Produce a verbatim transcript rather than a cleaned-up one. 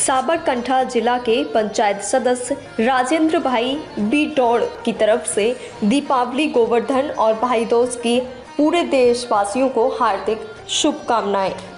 साबरकांठा जिला के पंचायत सदस्य राजेंद्र भाई बी डौड़ की तरफ से दीपावली, गोवर्धन और भाई दूज की पूरे देशवासियों को हार्दिक शुभकामनाएं।